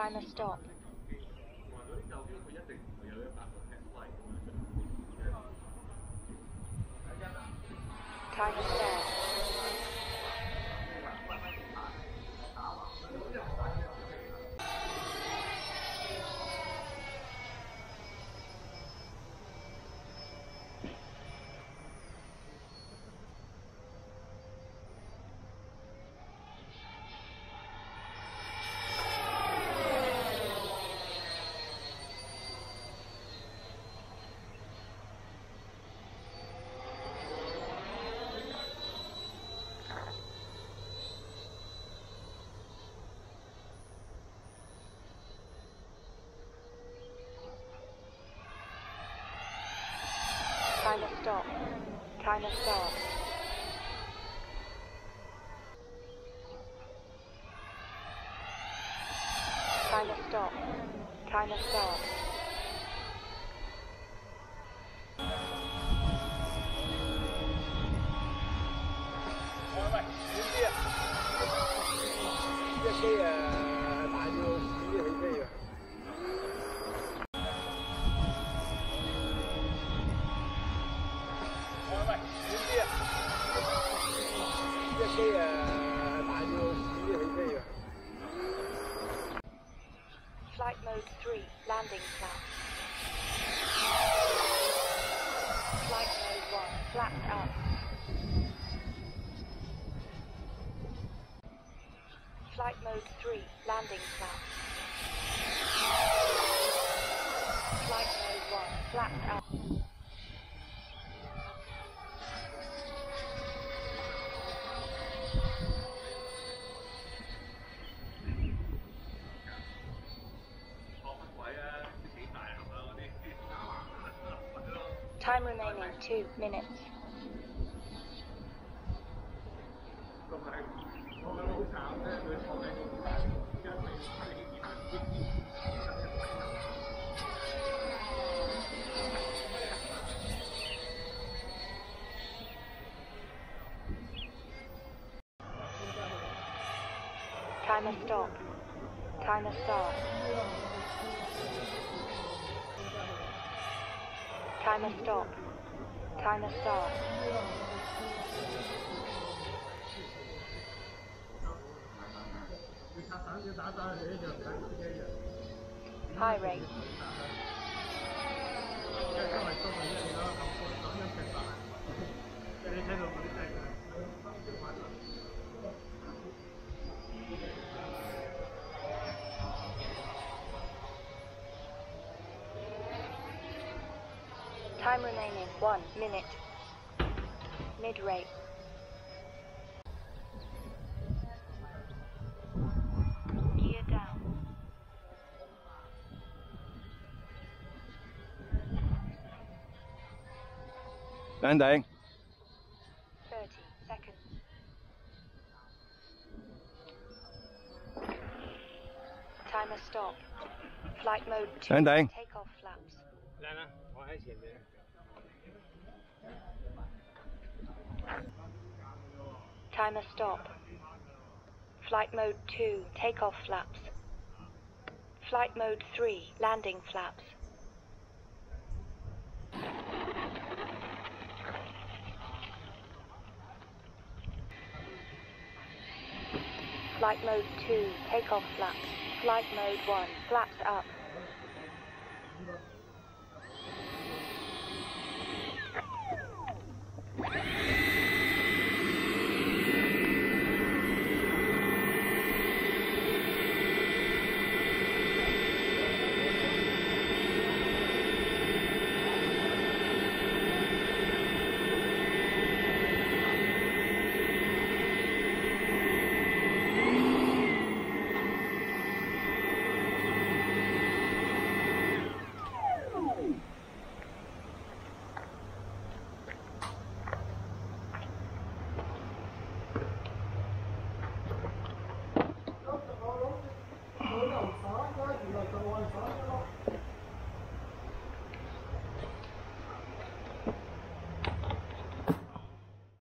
Timer stop. Timer start. Timer stop. Timer start. Timer stop. Timer start. Flight mode 3, landing flaps. Flight mode 1, flaps up. Flight mode 3, landing flaps. Flight mode 1, flaps up. Time remaining 2 minutes. Timer stop. Timer start. Timer stop. Timer start. High rate. Time remaining 1 minute. Mid-rate. Gear down. Landing. 30 seconds. Timer stop. Flight mode 2. Landing. Takeoff flaps. Timer stop. Flight mode 2, takeoff flaps. Flight mode 3, landing flaps. Flight mode 2, takeoff flaps. Flight mode 1, flaps up.